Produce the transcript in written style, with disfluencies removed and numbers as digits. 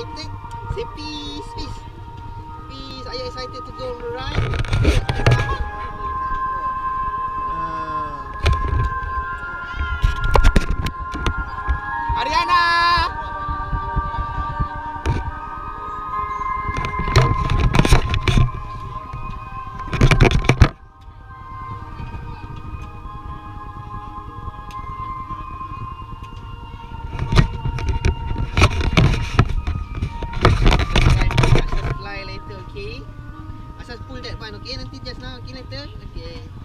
excited? Say peace, peace. Peace. Are you excited to go on the ride? Ariana! Fly later, okay? Asal pull that one, okay? Nanti just now, okay later? Okay.